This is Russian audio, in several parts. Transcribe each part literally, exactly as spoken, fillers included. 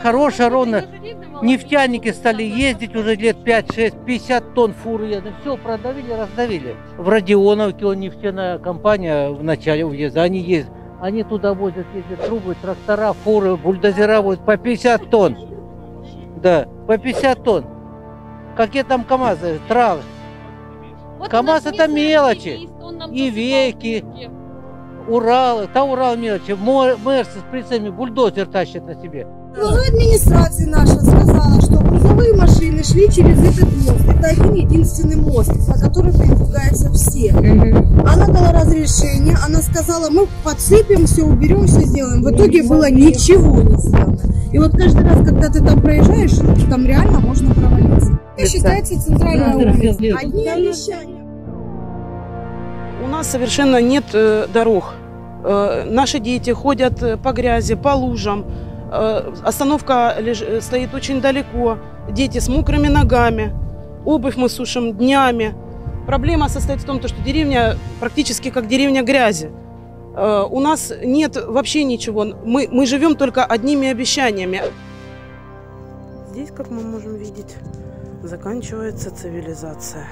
хорошая, ровно. Нефтяники стали ездить уже лет пять-шесть, пятьдесят тонн фуры едут. Все, продавили, раздавили. В Родионовке он нефтяная компания в начале уезда, они ездят. Они туда возят эти трубы, трактора, фуры, бульдозера возят по пятьдесят тонн. Да, по пятьдесят тонн. Какие там КамАЗы, травы. Вот КамАЗ это мелочи. И веки, Уралы, та Урал мелочи. Мерс с прицепами, бульдозер тащит на себе. Глава администрации наша сказала, что грузовые машины шли через этот мост. Это один единственный мост, на который передвигаются все. Угу. Она дала разрешение, она сказала, мы подсыпем все, уберем, все сделаем. В итоге было ничего не сделано. И вот каждый раз, когда ты там проезжаешь, там реально можно провалиться. Это считается центральная улица. Одни обещания. У нас совершенно нет э, дорог. Э, наши дети ходят по грязи, по лужам. Остановка стоит очень далеко, дети с мокрыми ногами, обувь мы сушим днями. Проблема состоит в том, что деревня практически как деревня грязи. У нас нет вообще ничего, мы, мы живем только одними обещаниями. Здесь, как мы можем видеть, заканчивается цивилизация.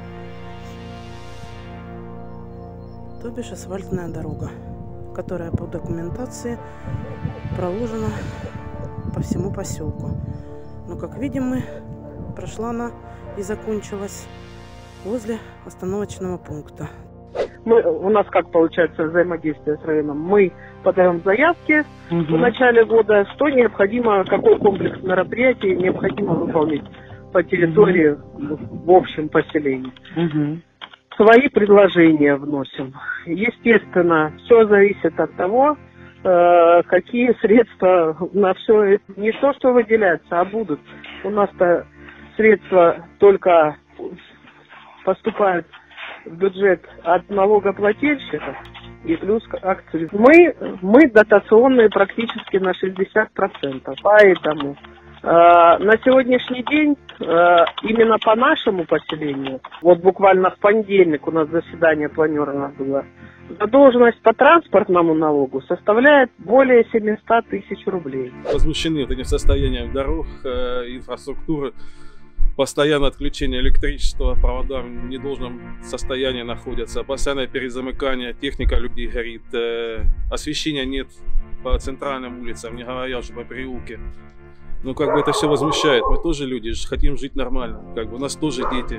То бишь асфальтная дорога, которая по документации проложена по всему поселку. Но, как видим, мы прошла она и закончилась возле остановочного пункта. Мы, у нас как получается взаимодействие с районом? Мы подаем заявки угу. в начале года, что необходимо, какой комплекс мероприятий необходимо выполнить по территории угу. в общем поселении. Угу. Свои предложения вносим. Естественно, все зависит от того, э, какие средства на все это. Не то, что выделяются, а будут. У нас-то средства только поступают в бюджет от налогоплательщиков и плюс акции. Мы, мы дотационные практически на шестьдесят процентов. Поэтому на сегодняшний день именно по нашему поселению, вот буквально в понедельник у нас заседание планировано было, задолженность по транспортному налогу составляет более семисот тысяч рублей. Возмущены вот этим состоянием дорог, инфраструктуры, постоянное отключение электричества, провода в недолжном состоянии находятся, постоянное перезамыкание, техника людей горит, освещения нет по центральным улицам, не говоря уже по переулке. Ну, как бы это все возмущает. Мы тоже люди, хотим жить нормально. Как бы у нас тоже дети.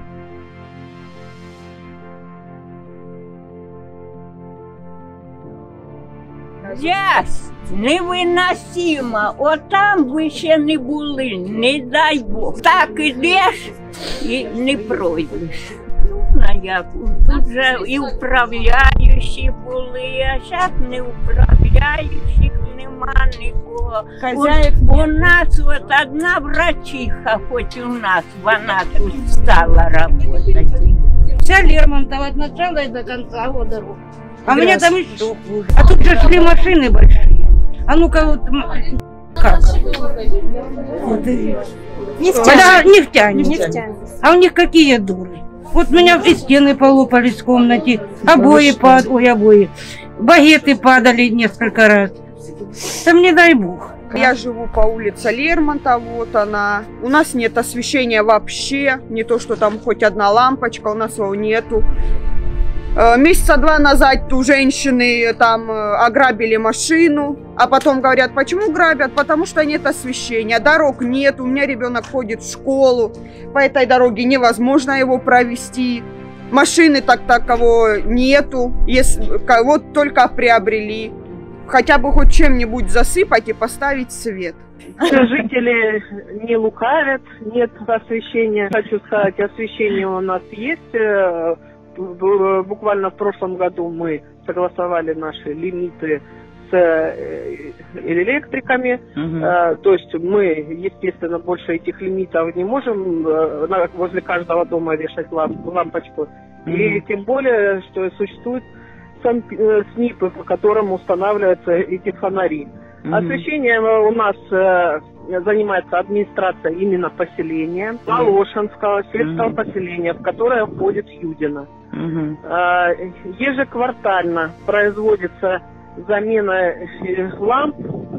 Грязь невиносима. Отам ви ще не були, не дай Бог. Так ідеш і не пройдеш. Ну, як, тут же і управляючі були, а зараз не управляючих нема нікого. У, у нас от одна врачиха, хоч у нас, вона тут стала работать. Вся Лермонтова от начала и до конца его дорогу. А у меня там еще хуже. А тут же шли машины большие. А ну-ка вот как? Нефтяне. Нефтяне. Нефтяне. А у них какие дуры? Вот у меня и стены полопались в комнате, обои падали, ой, обои, багеты падали несколько раз. Там не дай бог. Я живу по улице Лермонтова, вот она. У нас нет освещения вообще, не то что там хоть одна лампочка, у нас его нету. Месяца два назад у женщины там ограбили машину, а потом говорят, почему грабят? Потому что нет освещения, дорог нет, у меня ребенок ходит в школу, по этой дороге невозможно его провести, машины так такового нету, если, вот только приобрели, хотя бы хоть чем-нибудь засыпать и поставить свет. Жители не лукавят, нет освещения, хочу сказать, освещение у нас есть. Буквально в прошлом году мы согласовали наши лимиты с электриками. Угу. То есть мы, естественно, больше этих лимитов не можем возле каждого дома вешать лампочку. Угу. И тем более, что существуют СНИПы, по которым устанавливаются эти фонари. Угу. Освещение у нас занимается администрация именно поселения, Волошинского сельского угу. поселения, в которое входит Юдино. Угу. Ежеквартально производится замена ламп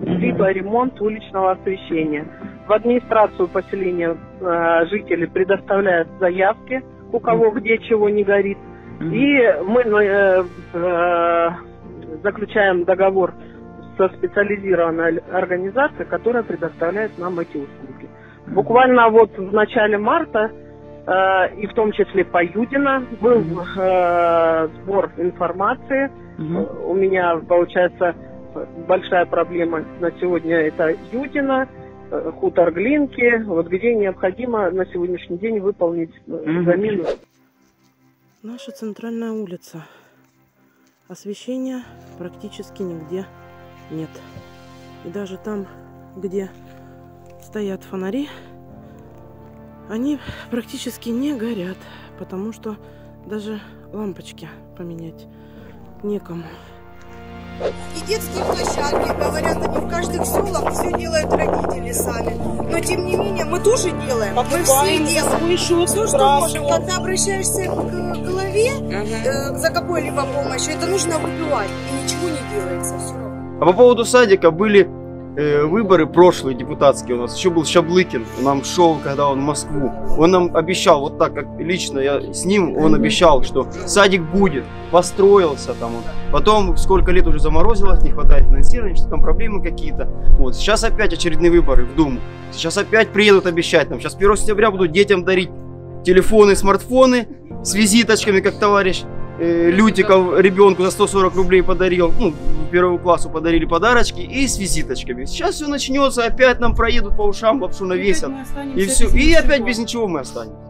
либо ремонт уличного освещения. В администрацию поселения э, жители предоставляют заявки, у кого где чего не горит. И мы э, э, заключаем договор со специализированной организацией, которая предоставляет нам эти услуги. Буквально вот в начале марта, э, и в том числе по Юдино, был э, сбор информации. Mm-hmm. У меня, получается, большая проблема на сегодня это Юдино, э, хутор Глинки, вот где необходимо на сегодняшний день выполнить mm-hmm. замену. Наша центральная улица. Освещения практически нигде нет. И даже там, где стоят фонари, они практически не горят, потому что даже лампочки поменять некому. И детские площадки, говорят, они в каждых селах все делают родители сами. Но тем не менее мы тоже делаем. Мы все делаем. Все, что можем. Когда обращаешься к голове uh-huh. э, за какой-либо помощью, это нужно выбивать. И ничего не делается. Все равно. А по поводу садика были э, выборы прошлые депутатские у нас. Еще был Шаблыкин. Он нам шел, когда он в Москву. Он нам обещал, вот так как лично я с ним, он обещал, что садик будет. Построился там он. Потом сколько лет уже заморозилось, не хватает финансирования, что там проблемы какие-то. Вот. Сейчас опять очередные выборы в Думу. Сейчас опять приедут обещать нам. Сейчас первого сентября будут детям дарить телефоны, смартфоны с визиточками, как товарищ э, Лютиков ребенку за сто сорок рублей подарил. Ну, первому классу подарили подарочки и с визиточками. Сейчас все начнется, опять нам проедут по ушам, лапшу навесят. И все. И опять без ничего мы останемся.